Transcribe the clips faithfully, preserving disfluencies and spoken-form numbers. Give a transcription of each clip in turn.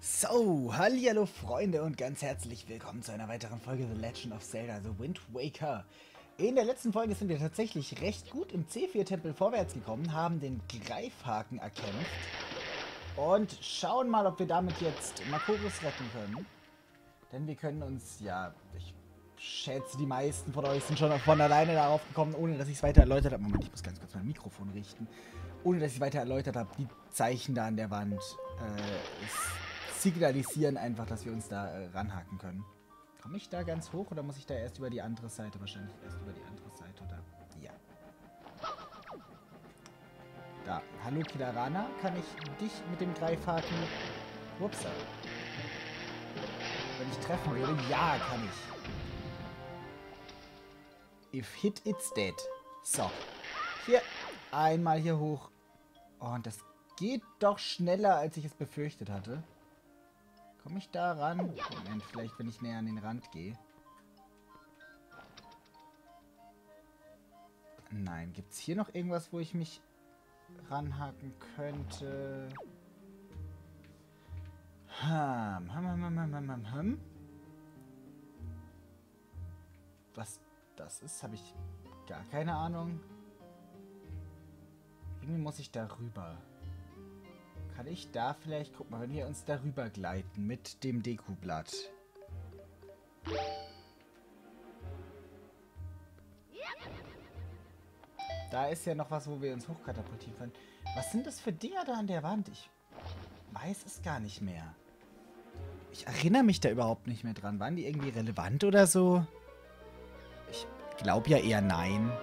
So, hallihallo Freunde und ganz herzlich willkommen zu einer weiteren Folge The Legend of Zelda The Wind Waker. In der letzten Folge sind wir tatsächlich recht gut im C vier Tempel vorwärts gekommen, haben den Greifhaken erkämpft und schauen mal, ob wir damit jetzt Makoros retten können. Denn wir können uns, ja, ich schätze, die meisten von euch sind schon von alleine darauf gekommen, ohne dass ich es weiter erläutert habe. Moment, ich muss ganz kurz mein Mikrofon richten. Ohne dass ich es weiter erläutert habe, die Zeichen da an der Wand äh, ist signalisieren einfach, dass wir uns da äh, ranhaken können. Komme ich da ganz hoch oder muss ich da erst über die andere Seite? Wahrscheinlich erst über die andere Seite, oder? Ja. Da. Hallo Kilarana, kann ich dich mit dem Greifhaken... Upsa. Wenn ich treffen würde? Ja, kann ich. If hit, it's dead. So. Hier. Einmal hier hoch. Oh, und das geht doch schneller, als ich es befürchtet hatte. Komme ich da ran? Moment, vielleicht, wenn ich näher an den Rand gehe. Nein, gibt es hier noch irgendwas, wo ich mich ranhaken könnte? Hm, hm, hm, hm, hm, hm, hm. Was das ist, habe ich gar keine Ahnung. Irgendwie muss ich da rüber. Kann ich da vielleicht... Guck mal, wenn wir uns darüber gleiten mit dem Deku-Blatt. Da ist ja noch was, wo wir uns hochkatapultieren können. Was sind das für Dinger da an der Wand? Ich weiß es gar nicht mehr. Ich erinnere mich da überhaupt nicht mehr dran. Waren die irgendwie relevant oder so? Ich glaube ja eher nein.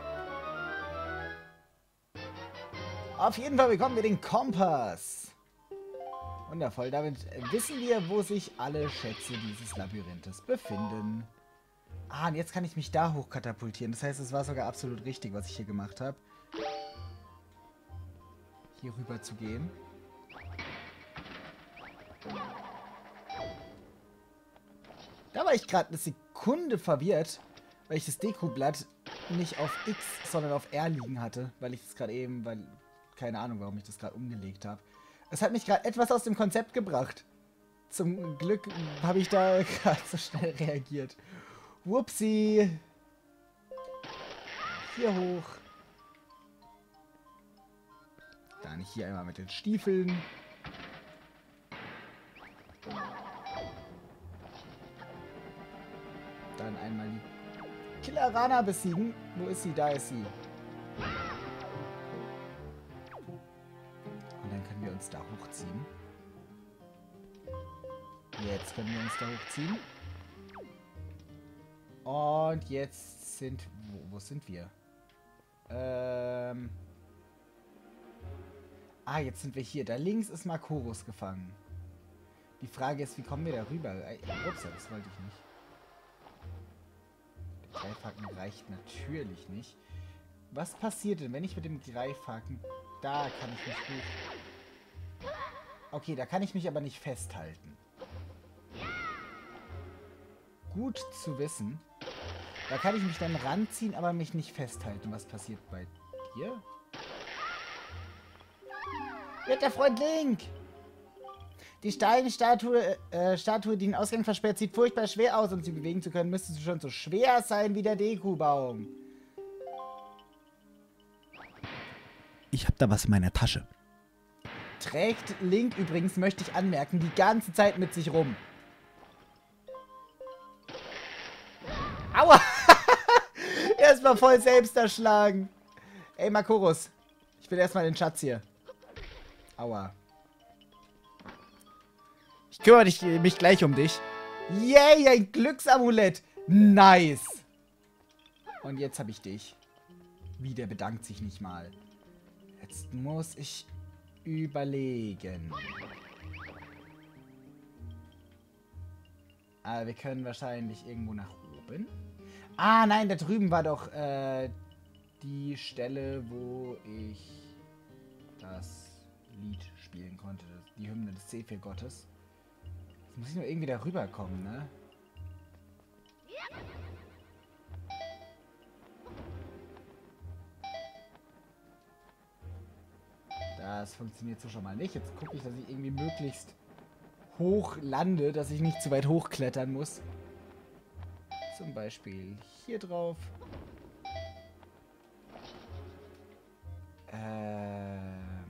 Auf jeden Fall bekommen wir den Kompass. Wundervoll. Damit wissen wir, wo sich alle Schätze dieses Labyrinthes befinden. Ah, und jetzt kann ich mich da hochkatapultieren. Das heißt, es war sogar absolut richtig, was ich hier gemacht habe. Hier rüber zu gehen. Da war ich gerade eine Sekunde verwirrt, weil ich das Dekublatt nicht auf X, sondern auf R liegen hatte. Weil ich es gerade eben, weil... Keine Ahnung, warum ich das gerade umgelegt habe. Es hat mich gerade etwas aus dem Konzept gebracht. Zum Glück habe ich da gerade so schnell reagiert. Whoopsie. Hier hoch. Dann hier einmal mit den Stiefeln. Dann einmal die Kilarana besiegen. Wo ist sie? Da ist sie. Wir uns da hochziehen. Jetzt können wir uns da hochziehen. Und jetzt sind... Wo, wo sind wir? Ähm... Ah, jetzt sind wir hier. Da links ist Makoros gefangen. Die Frage ist, wie kommen wir da rüber? Ups, das wollte ich nicht. Der Greifhaken reicht natürlich nicht. Was passiert denn, wenn ich mit dem Greifhaken... Da kann ich mich hoch... Okay, da kann ich mich aber nicht festhalten. Gut zu wissen. Da kann ich mich dann ranziehen, aber mich nicht festhalten. Was passiert bei dir? Wird der Freund Link! Die Steinstatue, äh, Statue, die den Ausgang versperrt, sieht furchtbar schwer aus. Um sie bewegen zu können, müsste sie schon so schwer sein wie der Deku-Baum. Ich hab da was in meiner Tasche. Trägt Link übrigens, möchte ich anmerken, die ganze Zeit mit sich rum. Aua! Erstmal voll selbst erschlagen. Ey, Makoros. Ich will erstmal den Schatz hier. Aua. Ich kümmere dich, mich gleich um dich. Yay, ein Glücksamulett. Nice. Und jetzt habe ich dich. Wie, der bedankt sich nicht mal. Jetzt muss ich... überlegen. Aber wir können wahrscheinlich irgendwo nach oben. Ah, nein, da drüben war doch äh, die Stelle, wo ich das Lied spielen konnte. Die Hymne des C vier Gottes. Jetzt muss ich nur irgendwie da rüberkommen, ne? Das funktioniert so schon mal nicht. Jetzt gucke ich, dass ich irgendwie möglichst hoch lande, dass ich nicht zu weit hochklettern muss. Zum Beispiel hier drauf. Ähm.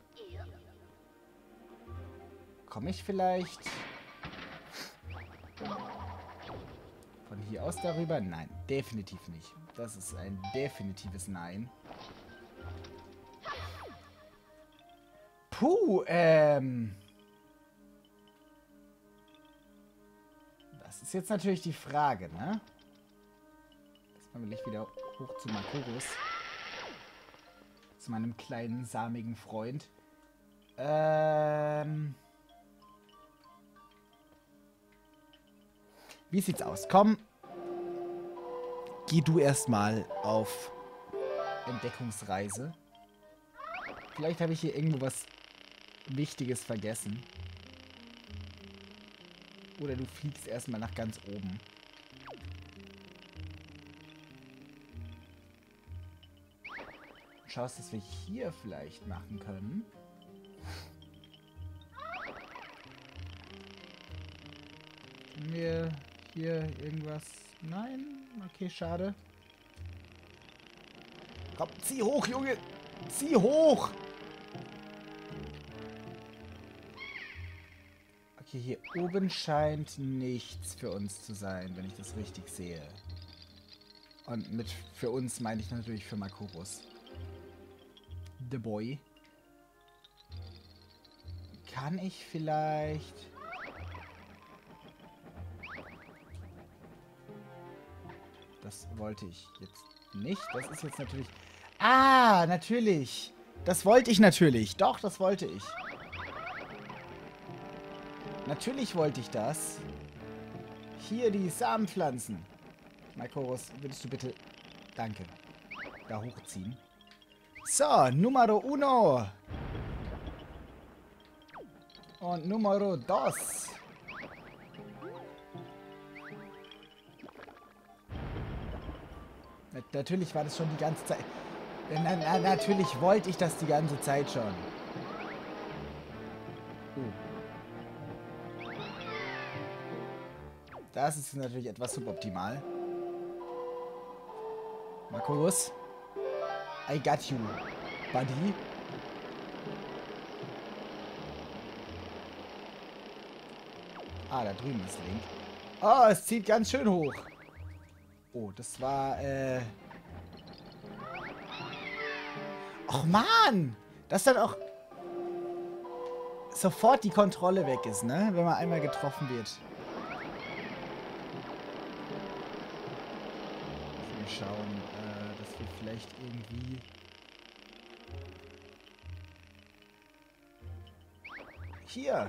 Komme ich vielleicht von hier aus darüber? Nein, definitiv nicht. Das ist ein definitives Nein. Puh, ähm... Das ist jetzt natürlich die Frage, ne? Erstmal will ich wieder hoch zu Makoros. Zu meinem kleinen, samigen Freund. Ähm... Wie sieht's aus? Komm. Geh du erstmal auf Entdeckungsreise. Vielleicht habe ich hier irgendwo was Wichtiges vergessen. Oder du fliegst erstmal nach ganz oben. Schaust, dass wir hier vielleicht machen können. Können wir hier irgendwas... Nein? Okay, schade. Komm, zieh hoch, Junge! Zieh hoch! Okay, hier oben scheint nichts für uns zu sein, wenn ich das richtig sehe. Und mit für uns meine ich natürlich für Makoros. The Boy. Kann ich vielleicht... Das wollte ich jetzt nicht. Das ist jetzt natürlich... Ah, natürlich. Das wollte ich natürlich. Doch, das wollte ich. Natürlich wollte ich das. Hier die Samenpflanzen. Makoros, würdest du bitte... Danke. Da hochziehen. So, Numero uno. Und Numero dos. Natürlich war das schon die ganze Zeit... Na, na, natürlich wollte ich das die ganze Zeit schon. Uh. Das ist natürlich etwas suboptimal. Makoros. I got you, buddy. Ah, da drüben ist Link. Oh, es zieht ganz schön hoch. Oh, das war, äh... Och, Mann! Dass dann auch sofort die Kontrolle weg ist, ne? Wenn man einmal getroffen wird. Wir schauen, äh, dass wir vielleicht irgendwie... Hier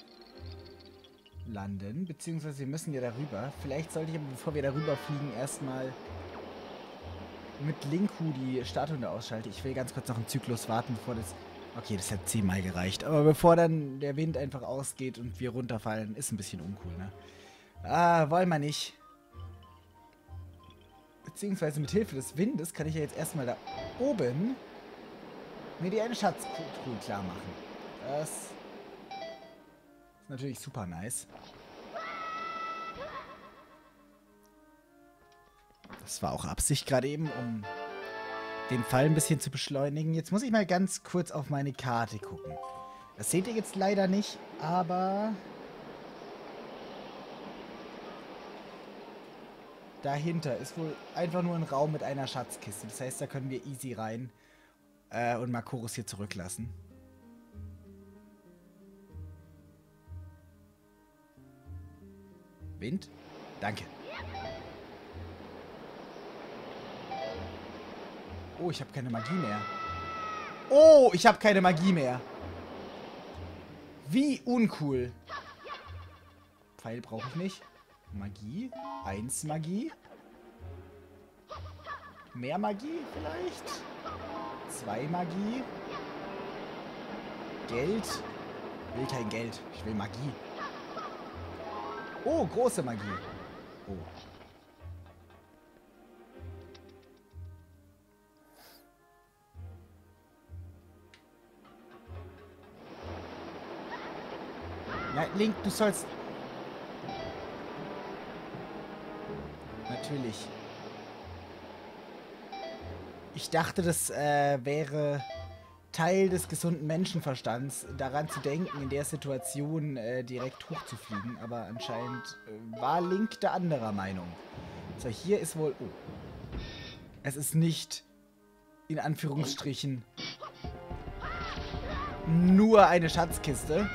landen, beziehungsweise wir müssen ja darüber. Vielleicht sollte ich aber, bevor wir darüber fliegen, erstmal mit Linku die Statue ausschalte. Ich will ganz kurz noch einen Zyklus warten, bevor das... Okay, das hat zehnmal gereicht. Aber bevor dann der Wind einfach ausgeht und wir runterfallen, ist ein bisschen uncool, ne? Ah, wollen wir nicht. Beziehungsweise mit Hilfe des Windes kann ich ja jetzt erstmal da oben mir die eine Schatztruhe klar machen. Das ist natürlich super nice. Das war auch Absicht gerade eben, um den Fall ein bisschen zu beschleunigen. Jetzt muss ich mal ganz kurz auf meine Karte gucken. Das seht ihr jetzt leider nicht, aber dahinter ist wohl einfach nur ein Raum mit einer Schatzkiste. Das heißt, da können wir easy rein äh, und Makoros hier zurücklassen. Wind? Danke. Oh, ich habe keine Magie mehr. Oh, ich habe keine Magie mehr. Wie uncool. Pfeil brauche ich nicht. Magie. Eins Magie. Mehr Magie vielleicht. Zwei Magie. Geld. Ich will kein Geld. Ich will Magie. Oh, große Magie. Oh. Ja, Link, du sollst... Natürlich. Ich dachte, das äh, wäre Teil des gesunden Menschenverstands, daran zu denken, in der Situation äh, direkt hochzufliegen. Aber anscheinend äh, war Link der anderer Meinung. So, hier ist wohl... Oh. Es ist nicht, in Anführungsstrichen, nur eine Schatzkiste.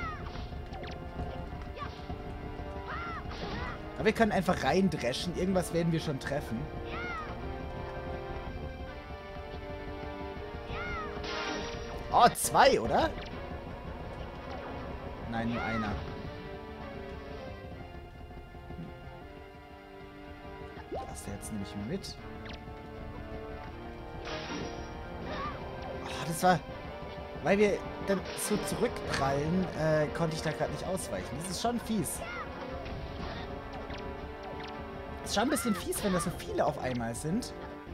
Aber wir können einfach reindreschen. Irgendwas werden wir schon treffen. Oh, zwei, oder? Nein, nur einer. Das jetzt nehme ich mal mit. Oh, das war... Weil wir dann so zurückprallen, äh, konnte ich da gerade nicht ausweichen. Das ist schon fies. Das ist schon ein bisschen fies, wenn da so viele auf einmal sind.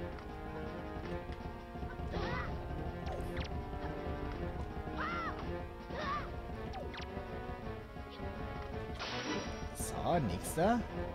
So, nächster.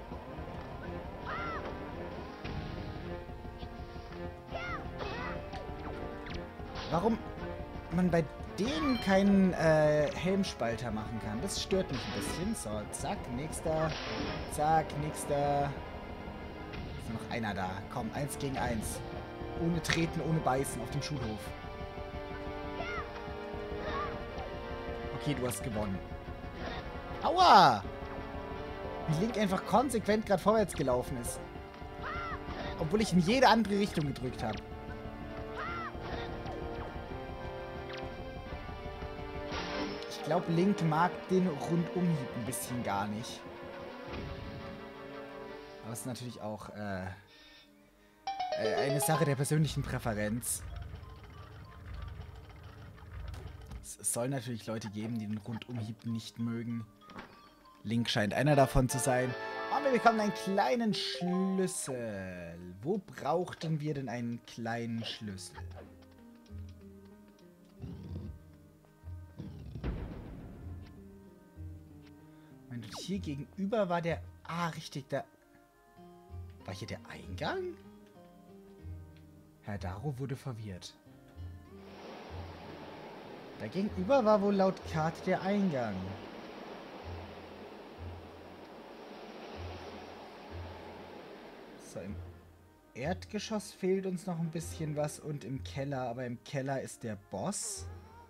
Warum man bei denen keinen äh, Helmspalter machen kann, das stört mich ein bisschen. So, zack, nächster. Zack, nächster. Ist noch einer da. Komm, eins gegen eins. Ohne Treten, ohne Beißen auf dem Schulhof. Okay, du hast gewonnen. Aua! Wie Link einfach konsequent gerade vorwärts gelaufen ist. Obwohl ich in jede andere Richtung gedrückt habe. Ich glaube, Link mag den Rundumhieb ein bisschen gar nicht. Aber es ist natürlich auch äh, äh, eine Sache der persönlichen Präferenz. Es, es soll natürlich Leute geben, die den Rundumhieb nicht mögen. Link scheint einer davon zu sein. Und wir bekommen einen kleinen Schlüssel. Wo brauchten wir denn einen kleinen Schlüssel? Und hier gegenüber war der... Ah, richtig, da... War hier der Eingang? Herr Daro wurde verwirrt. Da gegenüber war wohl laut Karte der Eingang. So, im Erdgeschoss fehlt uns noch ein bisschen was und im Keller, aber im Keller ist der Boss.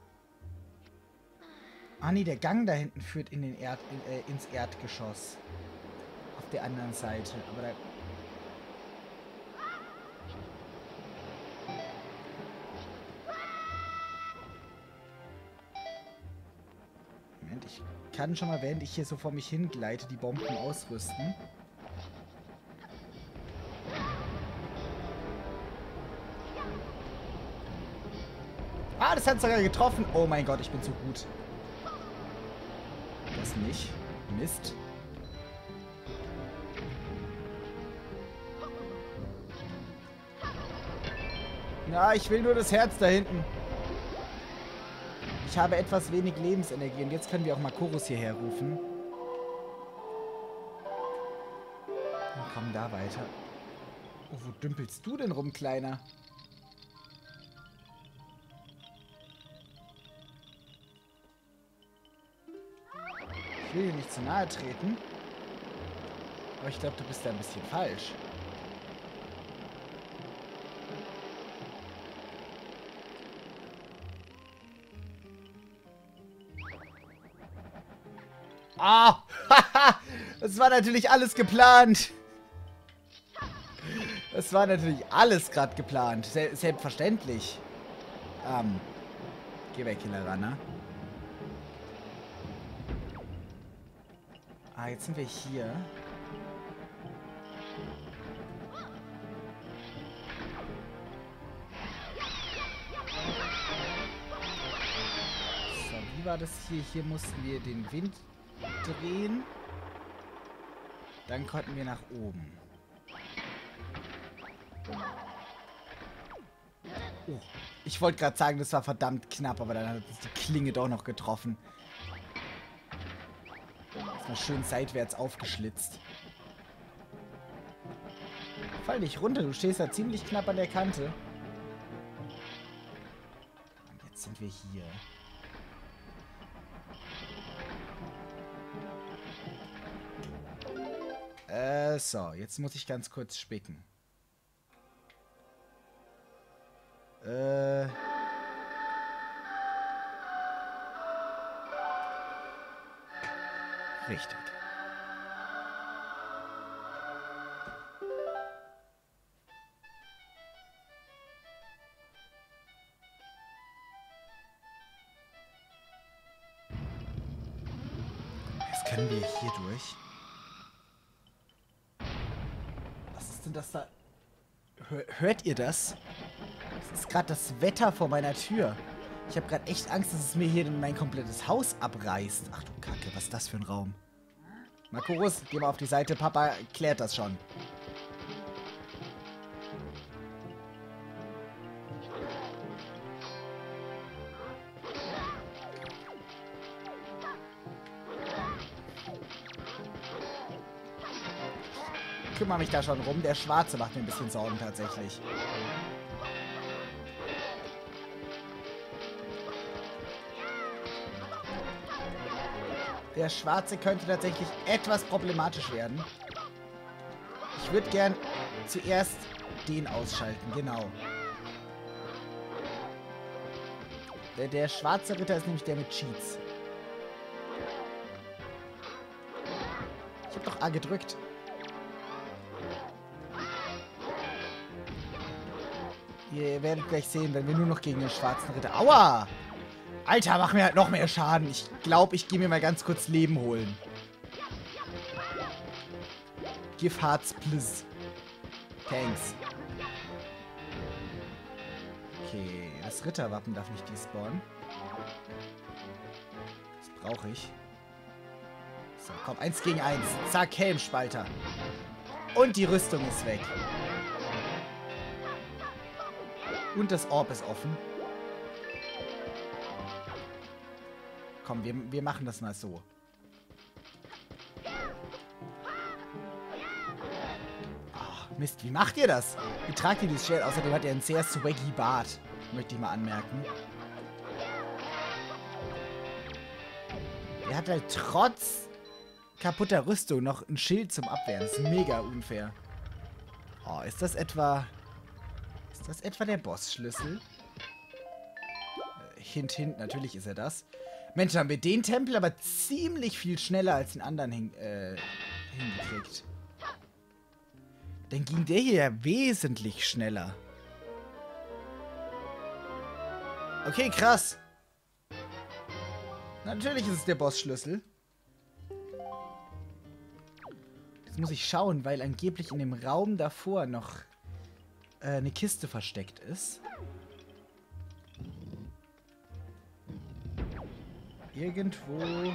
Ah nee, der Gang da hinten führt in den Erd, in, äh, ins Erdgeschoss. Auf der anderen Seite, aber da... Moment, ich kann schon mal, während ich hier so vor mich hingleite, die Bomben ausrüsten. Ah, das hat sogar getroffen. Oh mein Gott, ich bin so gut. Das nicht. Mist. Na, ich will nur das Herz da hinten. Ich habe etwas wenig Lebensenergie und jetzt können wir auch mal Chorus hierher rufen. Und kommen da weiter. Oh, wo dümpelst du denn rum, Kleiner? Ich will dir nicht zu nahe treten. Aber ich glaube, du bist da ein bisschen falsch. Ah! Das war natürlich alles geplant. Das war natürlich alles gerade geplant. Se selbstverständlich. Ähm. Geh weg, Killerana. Ah, jetzt sind wir hier. So, wie war das hier? Hier mussten wir den Wind drehen. Dann konnten wir nach oben. Oh, ich wollte gerade sagen, das war verdammt knapp, aber dann hat uns die Klinge doch noch getroffen. Mal schön seitwärts aufgeschlitzt. Fall nicht runter, du stehst da ziemlich knapp an der Kante. Und jetzt sind wir hier. Äh, so, jetzt muss ich ganz kurz spicken. Äh... Richtig. Jetzt können wir hier durch. Was ist denn das da? Hör, hört ihr das? Das ist gerade das Wetter vor meiner Tür. Ich habe gerade echt Angst, dass es mir hier mein komplettes Haus abreißt. Ach du Kacke, was ist das für ein Raum? Makurus, geh mal auf die Seite. Papa klärt das schon. Ich kümmere mich da schon rum. Der Schwarze macht mir ein bisschen Sorgen tatsächlich. Der Schwarze könnte tatsächlich etwas problematisch werden. Ich würde gern zuerst den ausschalten, genau. Der, der schwarze Ritter ist nämlich der mit Cheats. Ich habe doch A gedrückt. Ihr werdet gleich sehen, wenn wir nur noch gegen den schwarzen Ritter... Aua! Alter, mach mir halt noch mehr Schaden. Ich glaube, ich gehe mir mal ganz kurz Leben holen. Give Hearts, please. Thanks. Okay, das Ritterwappen darf nicht despawnen. Das brauche ich. So, komm, eins gegen eins. Zack, Helmspalter. Und die Rüstung ist weg. Und das Orb ist offen. Komm, wir, wir machen das mal so. Oh, Mist, wie macht ihr das? Wie tragt ihr dieses Schwert? Außerdem hat er einen sehr swaggy Bart. Möchte ich mal anmerken. Er hat halt trotz kaputter Rüstung noch ein Schild zum Abwehren. Das ist mega unfair. Oh, ist das etwa... Ist das etwa der Bossschlüssel? Äh, hint, hint, natürlich ist er das. Mensch, haben wir den Tempel aber ziemlich viel schneller als den anderen hin, äh, hingekriegt. Dann ging der hier ja wesentlich schneller. Okay, krass. Natürlich ist es der Bossschlüssel. Jetzt muss ich schauen, weil angeblich in dem Raum davor noch äh, eine Kiste versteckt ist. Irgendwo...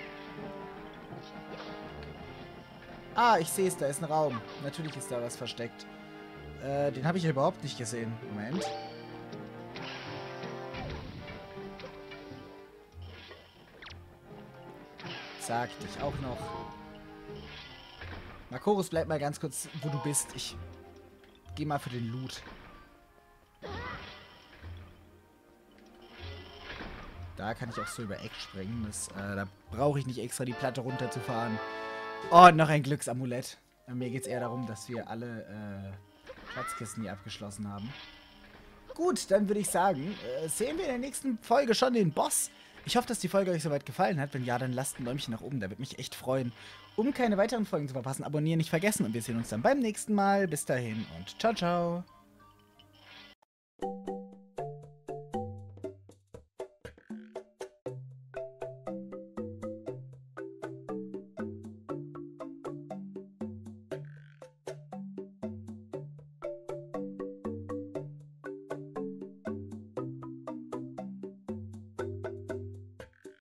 Ah, ich sehe es, da ist ein Raum. Natürlich ist da was versteckt. Äh, den habe ich ja überhaupt nicht gesehen. Moment. Zack, dich auch noch. Makorus, bleib mal ganz kurz, wo du bist. Ich gehe mal für den Loot. Da kann ich auch so über Eck springen. Das, äh, da brauche ich nicht extra die Platte runterzufahren. Oh, noch ein Glücksamulett. Mir geht es eher darum, dass wir alle äh, Schatzkisten hier abgeschlossen haben. Gut, dann würde ich sagen, äh, sehen wir in der nächsten Folge schon den Boss. Ich hoffe, dass die Folge euch soweit gefallen hat. Wenn ja, dann lasst ein Däumchen nach oben. Da würde mich echt freuen. Um keine weiteren Folgen zu verpassen, abonnieren nicht vergessen. Und wir sehen uns dann beim nächsten Mal. Bis dahin und ciao, ciao.